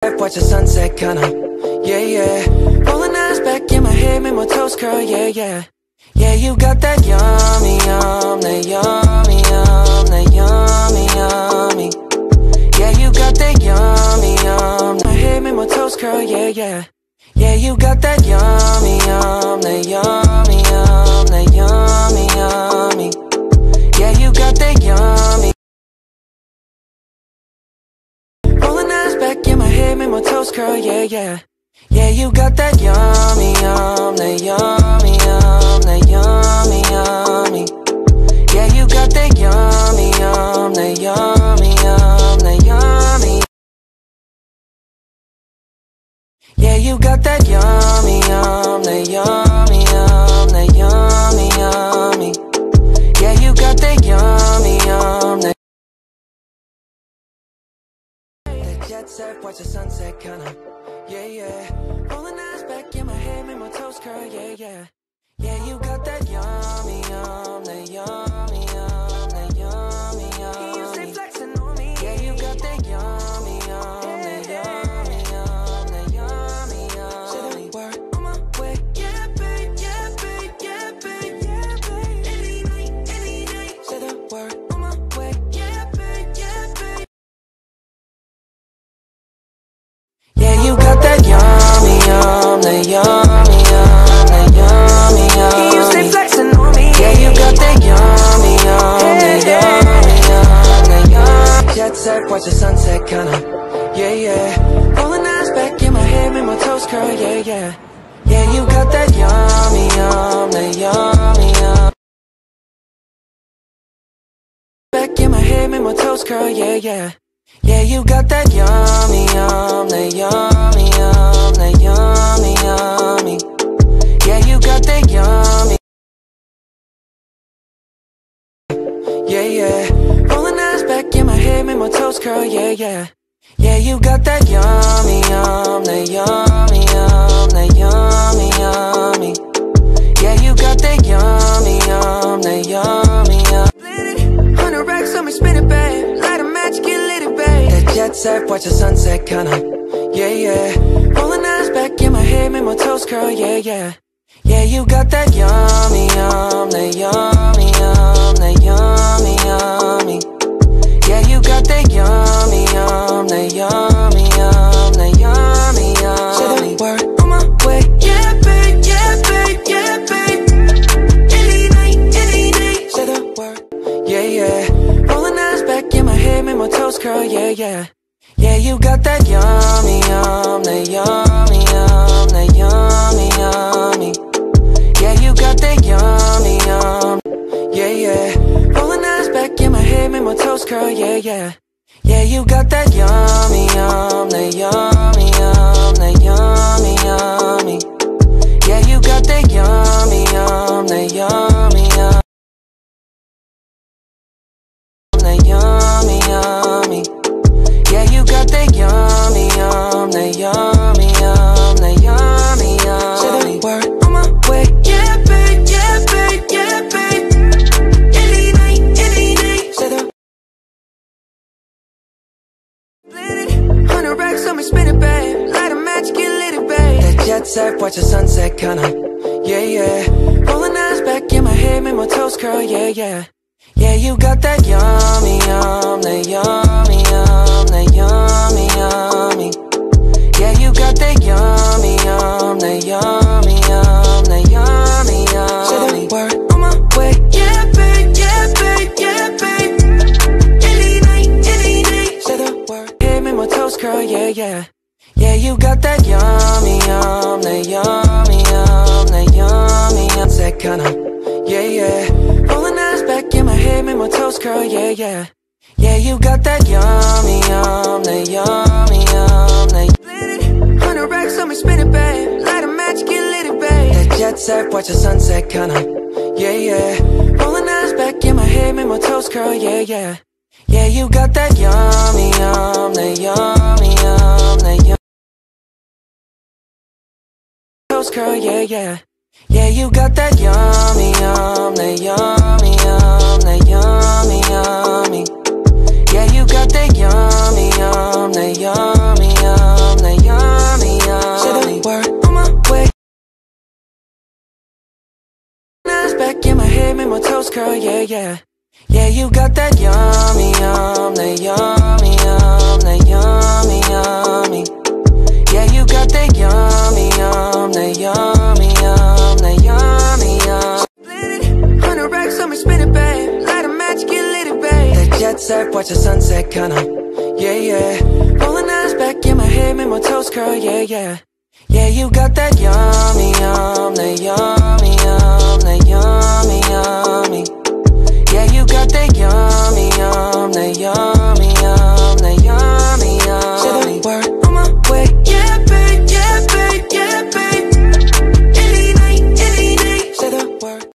set, watch the sunset, kinda. Yeah, yeah. Rolling eyes back in my head, make my toes curl, yeah, yeah. Yeah, you got that yummy, yum, that yummy, yum, that yummy, yummy. Yeah, you got that yummy, yum. My head, make my toes curl, yeah, yeah. Yeah, you got that yummy, yum, that yummy, yum, that yummy, yummy. Yeah, you got that yummy. Rolling eyes back in my head, make my toes curl, yeah, yeah. Yeah, you got that yummy, yum, that yummy, yum, that yummy, yummy. Yeah, you got that yummy, yum, that yummy, yum, that yummy. Yeah, you got that yummy, yum, that yummy, yum, that yummy, yummy. Yeah, you got that yummy, yum, that. That jet set, watch the sunset, kinda. Yeah, yeah. Rolling eyes back in my head, make my toes curl, yeah, yeah. Yeah, you got that yummy, yum, that yummy, yum, that yummy, yummy. You stay flexing on me. Yeah, you got that yummy, yum, that yummy, yum, that yummy, yum. Say the word on my way. Yeah, babe, yeah, babe, yeah, babe, yeah, babe. Any night, any day. Say the word on my way. Yeah, babe, yeah, babe. Yeah, you got that yummy, yum, that yummy, yum, that yummy, yummy. You stay flexing on me. Yeah, you got that yummy, yum, that yummy, yum, that yummy. Jet set, watch the sunset, kinda. Yeah, yeah. Rolling eyes back in my head, make my toes curl, yeah, yeah. Yeah, you got that yummy, yum, that yummy, yum. Back in my head, make my toes curl, yeah, yeah. Yeah, you got that yummy, yum, that yummy, yum, that yummy, yummy. Yeah, you got that yummy. Yeah, yeah. Rolling eyes back in my head, make my toes curl, yeah, yeah. Yeah, you got that yummy, yum, that yummy, yum, that yummy, yummy. Yeah, you got that yummy, yum, that yummy, yum. 100 racks on me, spin it, babe. Light a match, get lit it, babe. That jet set, watch the sunset, kinda. Yeah, yeah. Rolling eyes back in my head, make my toes curl, yeah, yeah. Yeah, you got that yummy, yum, that yummy, yum, that yummy, yummy. Yeah, you got that yummy, yum, that yummy, yum, that yummy, yum. Say the word on my way. Yeah, babe, yeah, babe, yeah, babe. Any night, any day. Say the word. Yeah, yeah. Rolling eyes back in my head, make my toes curl, yeah, yeah. Yeah, you got that yummy, yum, that yummy, yum, that yummy, yummy. Yeah, you got that yummy, yum. Yeah, yeah. Rolling eyes back in my head, make my toes curl, yeah, yeah. Yeah, you got that yummy, yum, that yummy, yum, that yummy, yummy. Yeah, you got that yummy, yum, that yummy, yum. That yummy, yummy. Yeah, you got that yummy, yum, that yummy, yum, that yummy, yum. Say the word on my way. Yeah, babe, yeah, babe, yeah, babe. Any night, any day. Say the 100 racks on me, spin it, babe. Light a match, get lit it, babe. That jet set, watch the sunset, kinda. Yeah, yeah. Rolling eyes back in my head, make my toes curl, yeah, yeah. Yeah, you got that yummy, yum, that yummy, yum, that yummy, yummy. Yeah, you got that yummy, yum, that yummy, yum, that yummy, yum. Say the word on my way. Yeah, babe, yeah, babe, yeah, babe. Any night, any day. Say the word. Yeah, make my toes curl, yeah, yeah. Yeah, you got that yummy, yum, that yummy, yum, that yummy, yum. That kinda. Yeah, yeah. Rolling eyes back in my head, make my toes curl, yeah, yeah. Yeah, you got that yummy, yum, that yummy, yum, that 100 racks on me, spin it, babe. Light a match, get lit it, babe. That jet set, watch the sunset, kinda. Yeah, yeah. Rolling eyes back in my head, make my toes curl, yeah, yeah. Yeah, you got that yummy, yum, that yummy, yum, that yummy. Toes curl, yeah, yeah. Yeah, you got that yummy, yum, that yummy, yum, that yummy, yummy. Yeah, you got that yummy, yum, that yummy, yum, that toes curl, yeah, yeah. Yeah, you got that yummy, yum, that yummy, yum, that yummy, yummy. Yeah, you got that yummy, yum, that yummy, yum, that yummy, yum. Split it, 100 racks on me, spin it, babe. Light a match, get lit, it, babe. That jet set, watch the sunset, kinda, yeah, yeah. Rolling eyes back in my head, make my toes curl, yeah, yeah. Yeah, you got that yummy, yum, that yummy, yum, that yummy, yummy. Yeah, you got that yummy, yum, that yummy.